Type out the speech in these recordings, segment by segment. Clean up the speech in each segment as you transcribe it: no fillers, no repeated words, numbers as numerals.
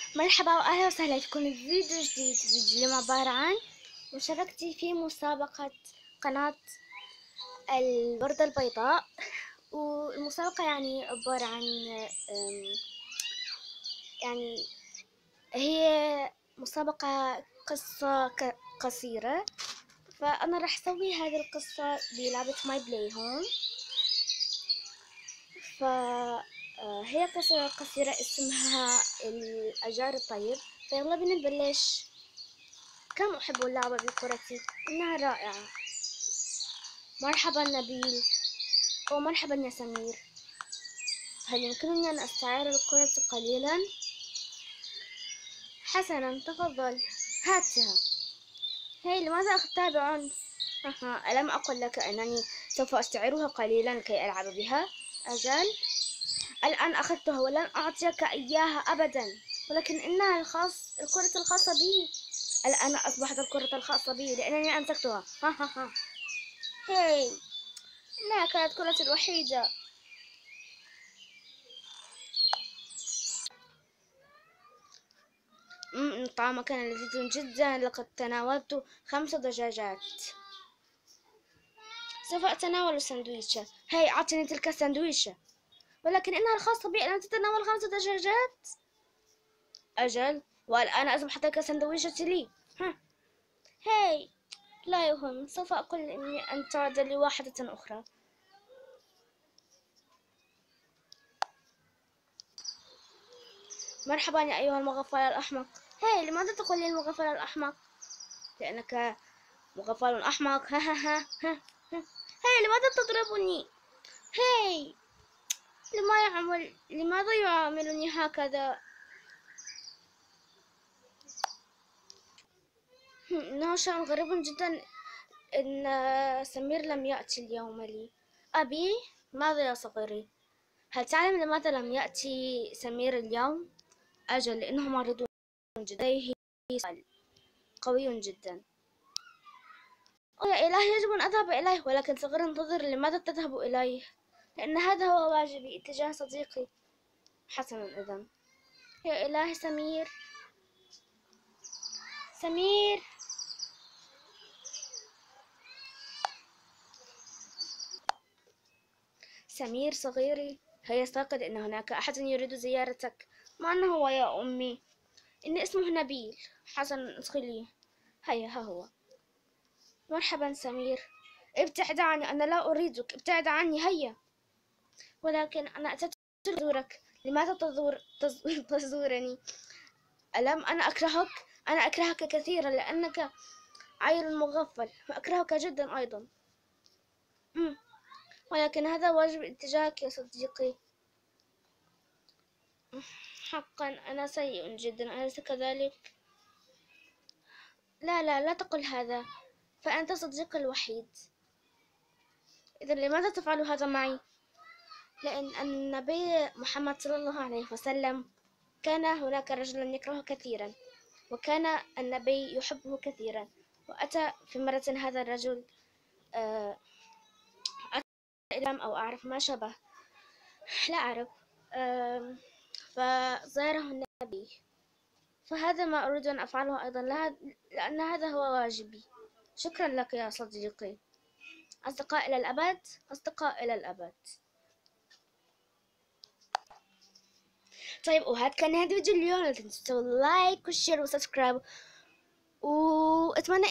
مرحبا واهلا وسهلا فيكم بفيديو جديد. اليوم عبارة عن مشاركتي في مسابقة قناة الوردة البيضاء. والمسابقة يعني عبارة عن يعني هي مسابقة قصة قصيرة، فأنا راح أسوي هذه القصة بلعبة ماي بلاي هون. هي قصة قصيرة اسمها الأجار الطيب. فيلا بينا نبلش. كم أحب اللعبة بكرتي، إنها رائعة. مرحبا نبيل، ومرحبا يا سمير. هل يمكنني أن أستعير الكرة قليلا؟ حسنا، تفضل، هاتها. هاي، لماذا أخذتها بعنف؟ ألم أقل لك أنني سوف أستعيرها قليلا كي ألعب بها؟ أجل، الآن أخذتها ولن أعطيك إياها أبدا، ولكن إنها الكرة الخاصة بي. الآن أصبحت الكرة الخاصة بي لأنني أمسكتها. هاي، إنها كانت كرتي الوحيدة. الطعام كان لذيذ جدا، لقد تناولت 5 دجاجات. سوف أتناول سندويشة. هاي، أعطني تلك السندويشة. ولكن إنها الخاصة بي، ألم تتناول 5 دجاجات؟ أجل، والآن أصبح تلك سندويشتي لي. هاي، لا يهم، سوف أقول إني أن تعد لي واحدة أخرى. مرحبا يا أيها المغفل الأحمق. هاي، لماذا تقول لي المغفل الأحمق؟ لأنك مغفل أحمق. هاي، لماذا تضربني؟ هاي، لماذا يعاملني هكذا؟ إنه شيء غريب جدا إن سمير لم يأتي اليوم لي. أبي، ماذا يا صغيري؟ هل تعلم لماذا لم يأتي سمير اليوم؟ أجل، لأنه مريض جدا، لديه قوي جدا. يا إلهي، يجب أن أذهب إليه. ولكن صغير، انتظر، لماذا تذهب إليه؟ لأن هذا هو واجبي اتجاه صديقي. حسنا إذن. يا إلهي، سمير. سمير، سمير صغيري، هيا استيقظ، إن هناك أحد يريد زيارتك. من هو يا أمي؟ إن اسمه نبيل. حسنا، ادخلي. هيا، ها هو. مرحبا سمير. ابتعد عني، أنا لا أريدك، ابتعد عني، هيا. ولكن أنا أتيت لأزورك. لماذا تزورني؟ ألم أنا أكرهك؟ أنا أكرهك كثيرا لأنك عيل مغفل، وأكرهك جدا أيضا. ولكن هذا واجب اتجاهك يا صديقي. حقا أنا سيء جدا، أليس كذلك؟ لا لا، لا تقل هذا، فأنت صديقي الوحيد. إذا لماذا تفعل هذا معي؟ لأن النبي محمد صلى الله عليه وسلم كان هناك رجلا يكرهه كثيرا، وكان النبي يحبه كثيرا. وأتى في مرة هذا الرجل أتى أو أعرف ما شبه، لا أعرف. فزاره النبي. فهذا ما أريد أن أفعله أيضا، لأن هذا هو واجبي. شكرا لك يا صديقي. أصدقاء إلى الأبد، أصدقاء إلى الأبد. طيب، وهذا كان هذا الفيديو اليوم. لا تنسوا لايك وشير وسبسكرايب، وأتمنى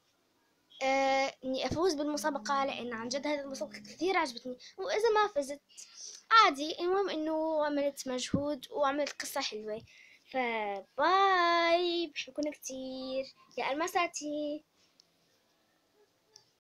إني أفوز بالمسابقة، لأن عن جد هذه المسابقة كثير عجبتني. وإذا ما فزت عادي، المهم إنه عملت مجهود وعملت قصة حلوة. فباي، بحبكم كتير يا المساتي.